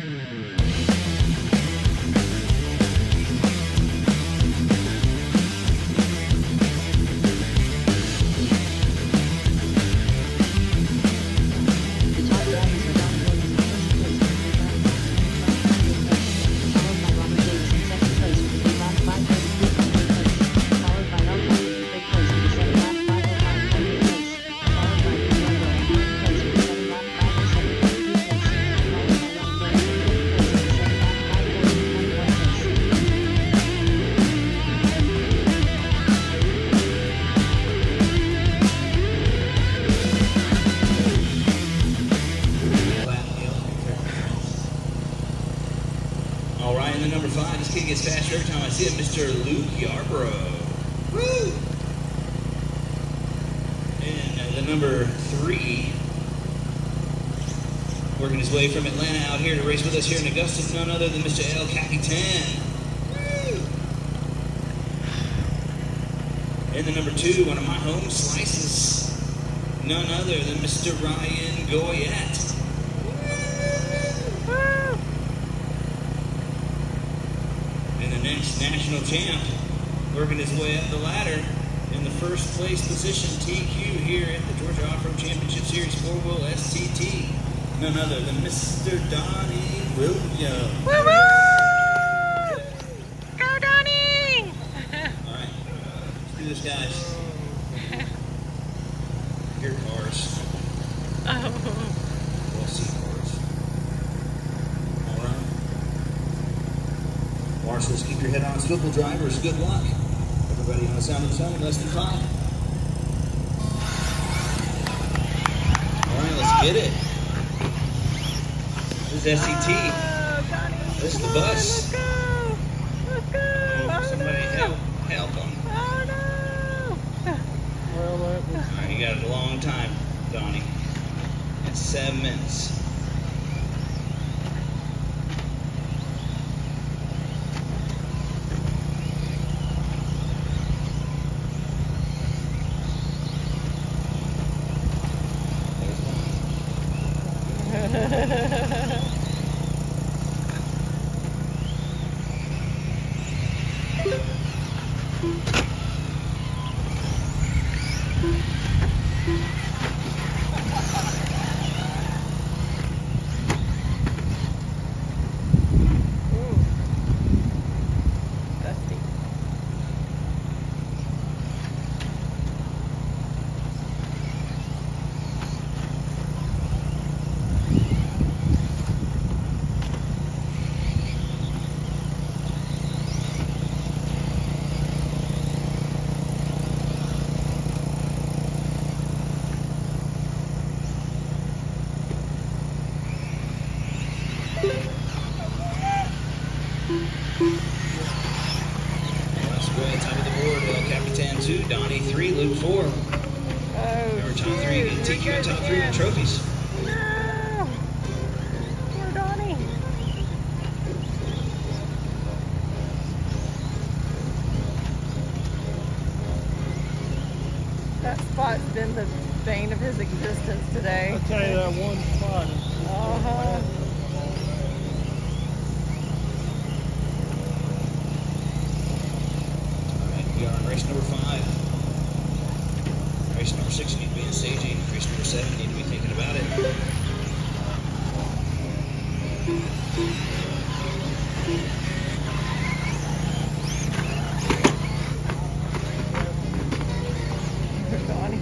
Gets faster every time I see it, Mr. Luke Yarborough. Woo! And the number 3, working his way from Atlanta out here to race with us here in Augusta, none other than Mr. El Capitan. Woo! And the number 2, one of my home slices, none other than Mr. Ryan Goyette. Next national champ, working his way up the ladder in the first place position, TQ here at the Georgia Off-Road Championship Series 4-wheel SCT, none other than Mr. Donnie Williams. Woo-woo! Go Donnie! All right, let's do this, guys. Here, cars. Oh. We'll see cars. All right. Marshals, keep your head on swivel. Drivers, good luck. Everybody on the sound of the zone, less than 5. All right, let's get it. This is SCT. Oh, this is the bus. Let's go. Let's go. Oh, somebody help them. Oh no. All right, you got it a long time, Donnie. It's 7 minutes. Top of the board, El Capitan 2, Donnie 3, Luke 4. Remember, top 3, TQ at top 3 with trophies. No! Poor Donnie. That spot's been the bane of his existence today. I'll tell you that one spot. We are on race number 5. Race number 6, need to be in staging. Race number 7, need to be thinking about it. Donnie.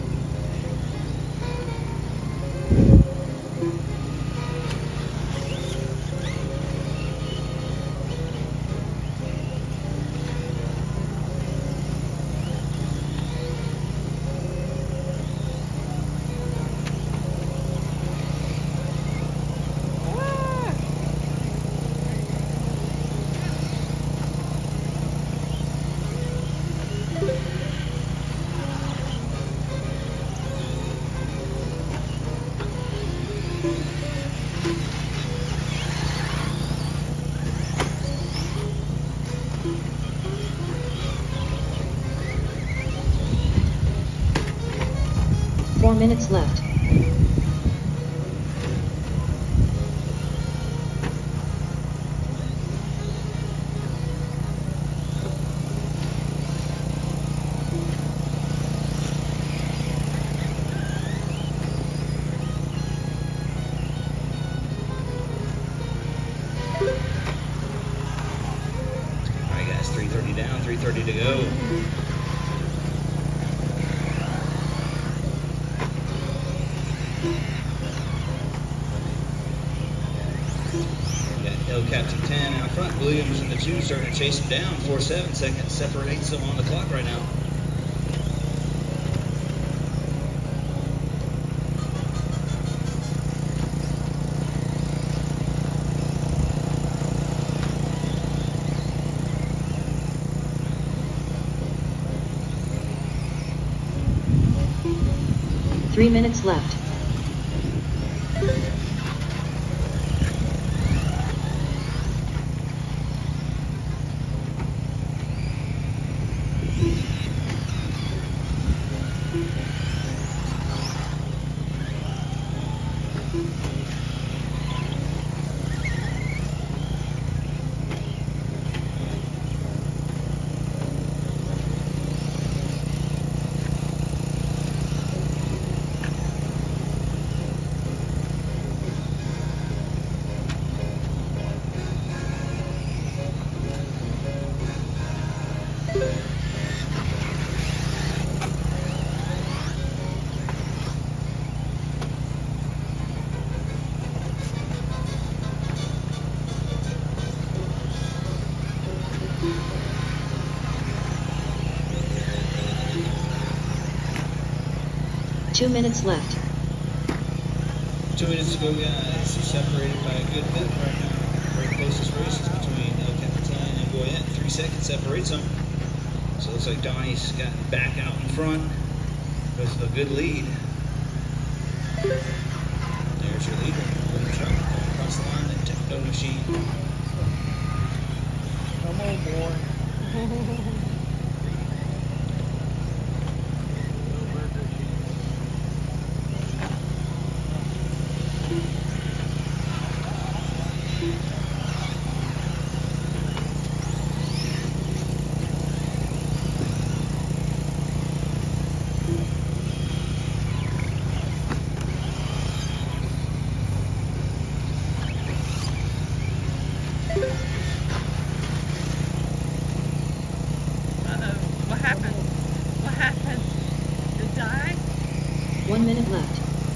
Minutes left. 130 to go. El Captain 10 out front. Williams in the 2 starting to chase him down. 4.7 seconds separates them on the clock right now. Three minutes left. Two minutes left. 2 minutes to go, guys. They're separated by a good bit right now. Very closest races between El Capitan and Goyette. 3 seconds separates them. So it looks like Donnie's got back out in front with a good lead. There's your leader. Little truck across the line. The Tekno machine. Come on, boy. 1 minute left.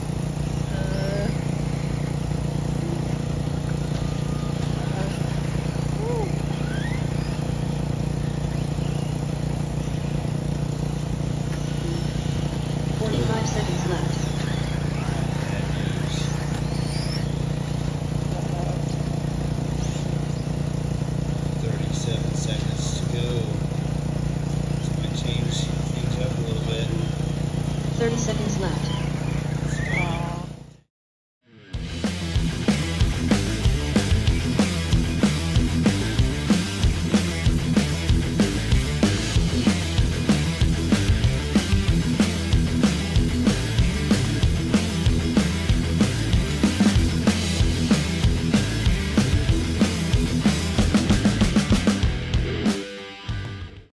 45 seconds left. 37 seconds to go. This might change things up a little bit. 30 seconds left.